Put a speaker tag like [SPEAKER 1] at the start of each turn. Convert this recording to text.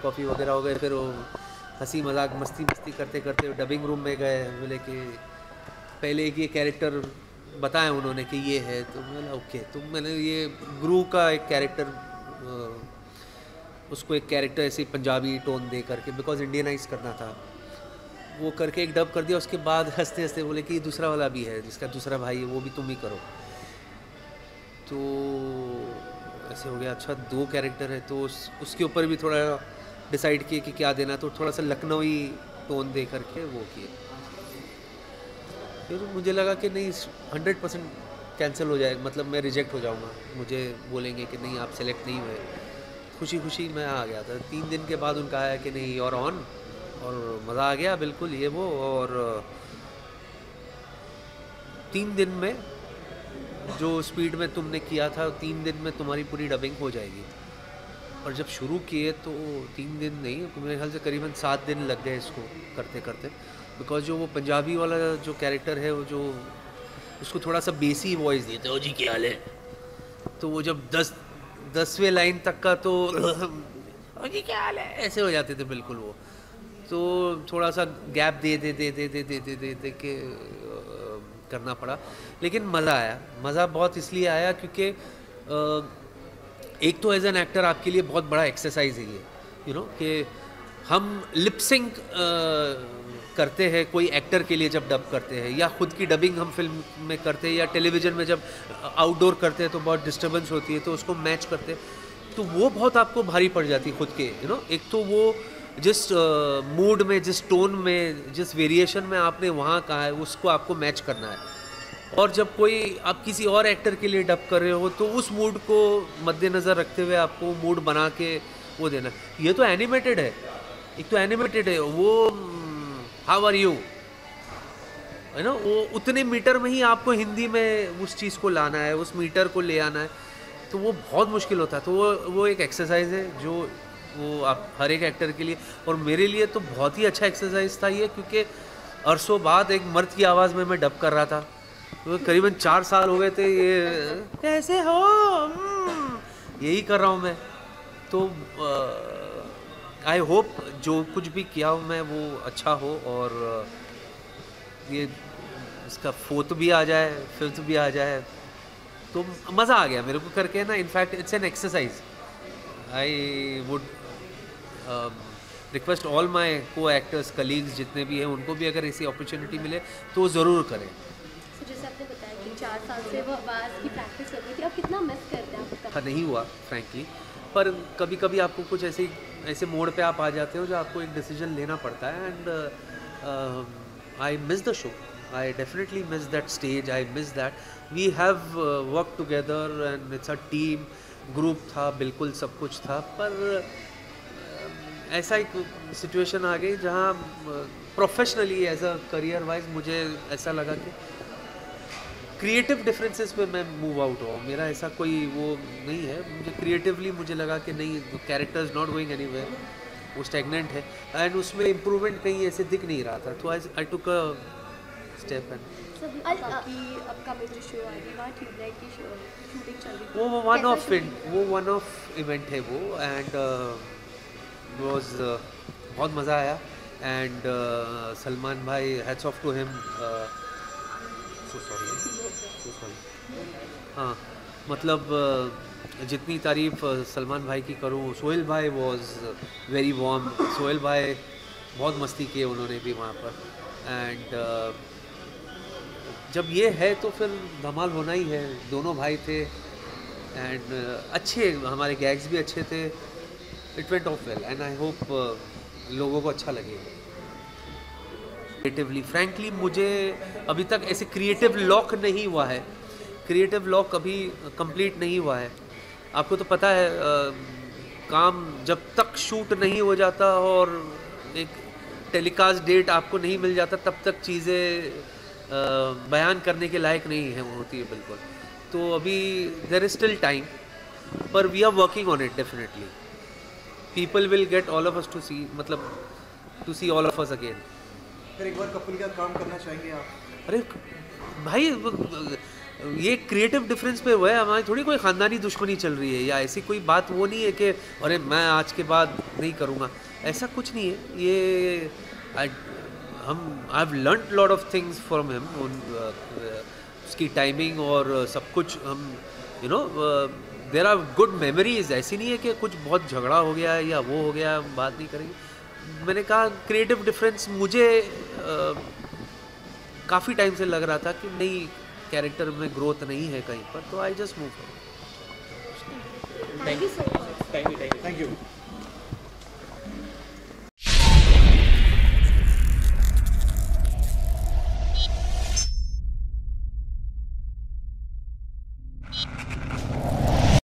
[SPEAKER 1] Coffee वगैरह हो गए, फिर वो हंसी मजाक मस्ती करते करते डबिंग रूम में गए। बोले कि पहले एक ये कैरेक्टर बताया उन्होंने कि ये है, तो मैंने ओके, तो मैंने ये गुरु का एक कैरेक्टर, उसको एक कैरेक्टर ऐसे पंजाबी टोन दे करके, बिकॉज इंडियनाइज करना था, वो करके एक डब कर दिया। उसके बाद हंसते हंसते बोले कि दूसरा वाला भी है, जिसका दूसरा भाई है, वो भी तुम ही करो। तो ऐसे हो गया, अच्छा 2 कैरेक्टर है, तो उसके ऊपर भी थोड़ा डिसाइड किए कि क्या देना, तो थोड़ा सा लखनवी टोन दे करके वो किए। फिर मुझे लगा कि नहीं, 100% कैंसिल हो जाएगा, मतलब मैं रिजेक्ट हो जाऊंगा, मुझे बोलेंगे कि नहीं आप सेलेक्ट नहीं हुए। खुशी खुशी मैं आ गया था। 3 दिन के बाद उनका आया कि नहीं और ऑन, और मज़ा आ गया बिल्कुल ये वो। और 3 दिन में जो स्पीड में तुमने किया था, 3 दिन में तुम्हारी पूरी डबिंग हो जाएगी। और जब शुरू किए तो 3 दिन नहीं, मेरे ख्याल से करीबन 7 दिन लग गए इसको करते करते, बिकॉज जो वो पंजाबी वाला जो कैरेक्टर है, वो जो उसको थोड़ा सा बेसी वॉइस दिए थे, ओ जी क्या हाल है, तो वो जब 10वें लाइन तक का तो ओ जी क्या हाल है ऐसे हो जाते थे बिल्कुल वो। तो थोड़ा सा गैप दे के करना पड़ा, लेकिन मज़ा आया। मज़ा बहुत इसलिए आया क्योंकि एक तो एज एन एक्टर आपके लिए बहुत बड़ा एक्सरसाइज है ये, यू नो, कि हम लिपसिंक करते हैं कोई एक्टर के लिए जब डब करते हैं, या खुद की डबिंग हम फिल्म में करते हैं, या टेलीविज़न में जब आउटडोर करते हैं तो बहुत डिस्टर्बेंस होती है, तो उसको मैच करते हैं, तो वो बहुत आपको भारी पड़ जाती है खुद के, यू नो। एक तो वो जिस मूड में, जिस टोन में, जिस वेरिएशन में आपने वहाँ कहा है, उसको आपको मैच करना है। और जब कोई आप किसी और एक्टर के लिए डब कर रहे हो, तो उस मूड को मद्देनज़र रखते हुए आपको मूड बना के वो देना। ये तो एनिमेटेड है, एक तो एनिमेटेड है वो, हाउ आर यू, है ना, वो उतने मीटर में ही आपको हिंदी में उस चीज़ को लाना है, उस मीटर को ले आना है, तो वो बहुत मुश्किल होता है। तो वो एक एक्सरसाइज है जो वो आप हर एक एक्टर के लिए, और मेरे लिए तो बहुत ही अच्छा एक्सरसाइज था ये, क्योंकि अरसों बाद एक मर्द की आवाज़ में मैं डब कर रहा था। तो करीबन 4 साल हो गए थे ये कैसे हो, यही कर रहा हूँ मैं। तो आई होप जो कुछ भी किया हूँ मैं वो अच्छा हो, और ये इसका 4th भी आ जाए, 5th भी आ जाए, तो मज़ा आ गया मेरे को करके ना। In fact it's an exercise. I would request all my co actors colleagues जितने भी हैं, उनको भी अगर ऐसी अपॉर्चुनिटी मिले तो ज़रूर करें।
[SPEAKER 2] जैसे आपने बताया कि 4 साल से वो आवाज़ की प्रैक्टिस कर रही थी, आप कितना मिस करते हैं आपका?
[SPEAKER 1] नहीं हुआ फ्रैंकली, पर कभी कभी आपको कुछ ऐसे मोड़ पे आप आ जाते हो जो आपको एक डिसीजन लेना पड़ता है। And I miss the show, I definitely miss that stage, I miss that we have work together and it's a team, group था, बिल्कुल सब कुछ था। पर ऐसा एक सिचुएशन आ गई जहाँ professionally as a career wise मुझे ऐसा लगा कि क्रिएटिव डिफरेंसेस पे मैं मूव आउट हुआ। मेरा ऐसा कोई वो नहीं है, मुझे क्रिएटिवली मुझे लगा कि नहीं, character is not going anywhere, वो स्टैग्नेंट है, एंड उसमें इम्प्रूवमेंट कहीं ऐसे दिख नहीं रहा था। तो I took a step and वो वन ऑफ इवेंट है वो, एंड वाज बहुत मज़ा आया। एंड सलमान भाई, hats off to him, so sorry, हाँ, मतलब जितनी तारीफ़ सलमान भाई की करूँ, सोहेल भाई वॉज वेरी वार्म। सोहेल भाई बहुत मस्ती किए उन्होंने भी वहाँ पर। एंड जब ये है तो फिर धमाल होना ही है। दोनों भाई थे, एंड अच्छे, हमारे गैग्स भी अच्छे थे। It went off well, and I hope लोगों को अच्छा लगेगा। क्रिएटिवली फ्रैंकली मुझे अभी तक ऐसे क्रिएटिव लॉक नहीं हुआ है, क्रिएटिव लॉक अभी कंप्लीट नहीं हुआ है। आपको तो पता है काम जब तक शूट नहीं हो जाता और एक टेलीकास्ट डेट आपको नहीं मिल जाता, तब तक चीज़ें बयान करने के लायक नहीं है होती है बिल्कुल। तो अभी देयर इज स्टिल टाइम, पर we are working on it definitely. People will get all of us to see, मतलब to see all of us again.
[SPEAKER 3] फिर एक बार कपूर के साथ काम करना चाहेंगे आप?
[SPEAKER 1] अरे भाई, ये क्रिएटिव डिफरेंस पे हुआ है, हमारी थोड़ी कोई ख़ानदानी दुश्मनी चल रही है या ऐसी कोई बात वो नहीं है कि अरे मैं आज के बाद नहीं करूँगा, ऐसा कुछ नहीं है। ये I have learned lot of things from him, उसकी टाइमिंग और सब कुछ। हम देयर आर गुड मेमोरीज, ऐसी नहीं है कि कुछ बहुत झगड़ा हो गया या वो हो गया, हम बात नहीं करेंगे। मैंने कहा क्रिएटिव डिफरेंस मुझे काफ़ी टाइम से लग रहा था कि नहीं, कैरेक्टर में ग्रोथ नहीं है कहीं पर, तो I just move.
[SPEAKER 2] Thank you so much.
[SPEAKER 3] Thank you.